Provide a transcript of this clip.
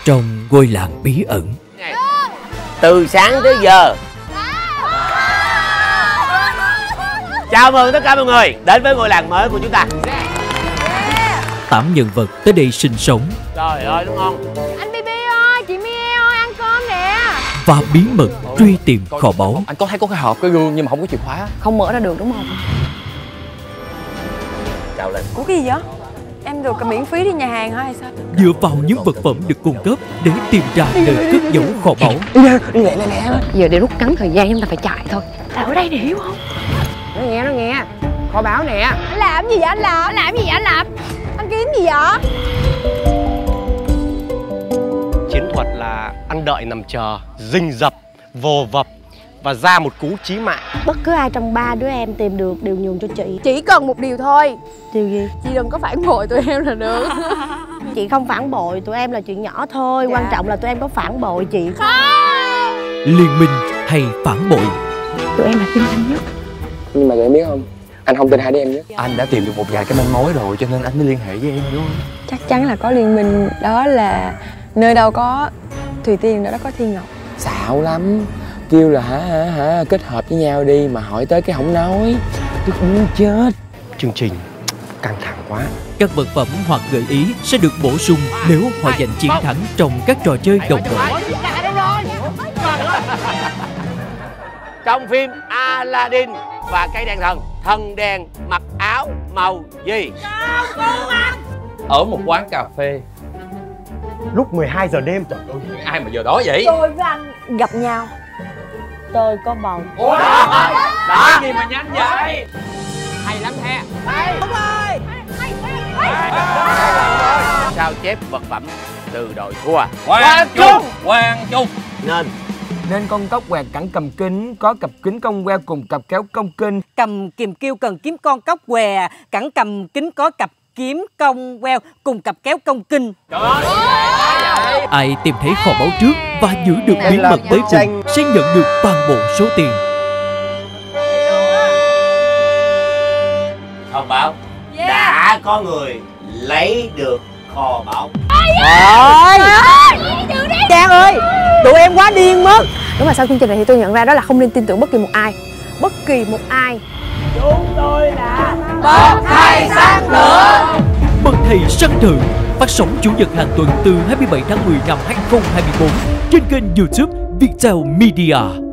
trong ngôi làng bí ẩn. Từ sáng tới giờ. Chào mừng tất cả mọi người đến với ngôi làng mới của chúng ta. 8 nhân vật tới đây sinh sống. Trời ơi, đúng không? Anh Bibi ơi, chị Mie ơi, ăn cơm nè. Và bí mật truy tìm kho báu. Anh có thấy có cái hộp cái gương nhưng mà không có chìa khóa. Không mở ra được đúng không? Chào lên. Ủa cái gì vậy? Em được miễn phí đi nhà hàng hả hay sao? Dựa vào những vật phẩm được cung cấp để tìm ra nơi cất giấu kho báu. Đi lẹ. Giờ để rút ngắn thời gian chúng ta phải chạy thôi. Là ở đây nè, hiểu không? Nó nghe. Kho báu nè. Anh làm gì vậy anh làm? Anh làm gì vậy anh làm? Anh kiếm gì vậy? Chiến thuật là ăn đợi nằm chờ, rình rập, vồ vập và ra một cú chí mạng. Bất cứ ai trong ba đứa em tìm được đều nhường cho chị. Chỉ cần một điều thôi. Điều gì? Chị đừng có phản bội tụi em là được. Chị không phản bội tụi em là chuyện nhỏ thôi. Quan trọng là tụi em có phản bội chị không? Liên minh hay phản bội? Tụi em là tin anh nhất. Nhưng mà tụi em biết không, anh không tin hai đứa em nhất. Anh đã tìm được một vài cái manh mối rồi cho nên anh mới liên hệ với em đúng không? Chắc chắn là có liên minh. Đó là nơi đâu có Thùy Tiên, đó có Thiên Ngọc. Xạo lắm. Kêu là hả kết hợp với nhau đi mà hỏi tới cái không nói. Tức muốn chết. Chương trình căng thẳng quá. Các vật phẩm hoặc gợi ý sẽ được bổ sung nếu họ giành chiến thắng trong các trò chơi đồng đội. Trong phim Aladdin và cây đèn thần, thần đèn mặc áo màu gì? Ở một quán cà phê. Lúc 12 giờ đêm. Trời ơi, ai mà giờ đó vậy? Tôi với anh gặp nhau. Tôi có bầu. Ủa? Đó gì mà nhanh vậy? Hay lắm he. Sao chép vật phẩm từ đội thua. Quang Trung. Nên con cóc quẹt cẳng cầm kính, có cặp kính cong queo cùng cặp kéo cong kinh. Cầm kìm kêu cần kiếm con cóc què, cẳng cầm kính có cặp kiếm cong queo cùng cặp kéo cong kinh. Ai tìm thấy kho báu trước và giữ được bí mật tới cùng sẽ nhận được toàn bộ số tiền. Thông báo đã có người lấy được kho báu. Trang ơi, tụi em quá điên mất. Đúng là sau chương trình này thì tôi nhận ra đó là không nên tin tưởng bất kỳ một ai. Bất kỳ một ai. Chúng tôi là Bậc thầy sáng thượng. Bậc thầy sáng thượng phát sóng chủ nhật hàng tuần từ 27 tháng 10 năm 2024 trên kênh YouTube Viettel Media.